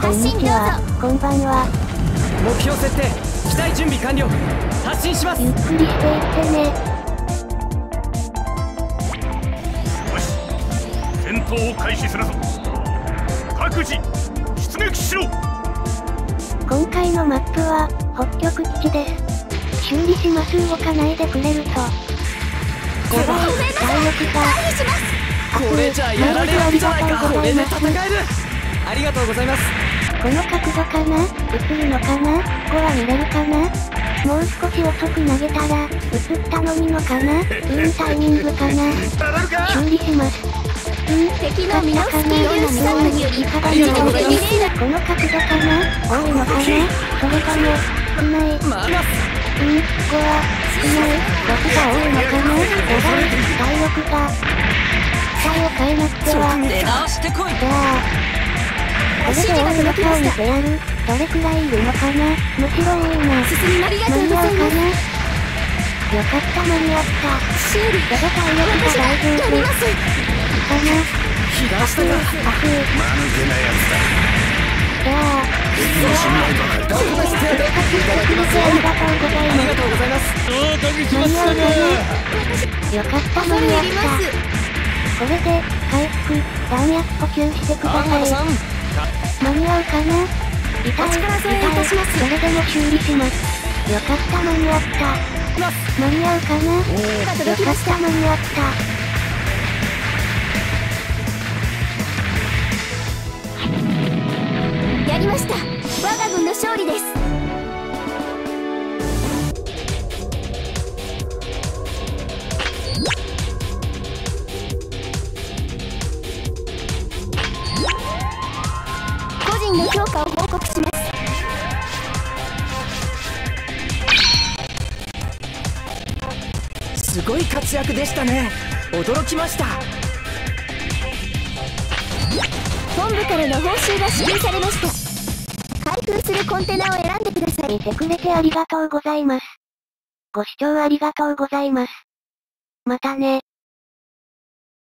こんにちは、こんばんは。 目標設定、機体準備完了。発進します。 ゆっくりしていってね。 よし、戦闘を開始するぞ。各自出撃しろ。 今回のマップは北極基地です。修理します。動かないでくれると。やばい、体力が。 これじゃやられるんじゃないか。これで戦える。ありがとうございます。 この角度かな、映るのかな、ここは見れるかな。もう少し遅く投げたら、映ったのにのかな。タイミングかな。修理します。敵のミノフスキー粒子散布によりこの角度かな、多いのかな。それとも少ない。ここは少ない。6が多いのかな。やばい、体力が。体を変えなくては。じゃあこれで多いのかを見てやる。どれくらいいるのかな。むしろ多いな。間に合うかな。よかった間に合った。これで体力が大丈夫かな。 被弾したか。 間抜けなやつだ。 じゃあどこでしてありがとうございます。 ありがとうございます。 間に合うかな。よかった間に合った。これで回復弾薬補給してください。間に合うかな。痛い。それでも修理します。よかった間に合った。間に合うかな。よかった間に合った。 やりました。我が軍の勝利です。個人の評価を報告します。 すごい活躍でしたね。驚きました。 本部からの報酬が支給されました。開封するコンテナを選んでください。 見てくれてありがとうございます。ご視聴ありがとうございます。またね。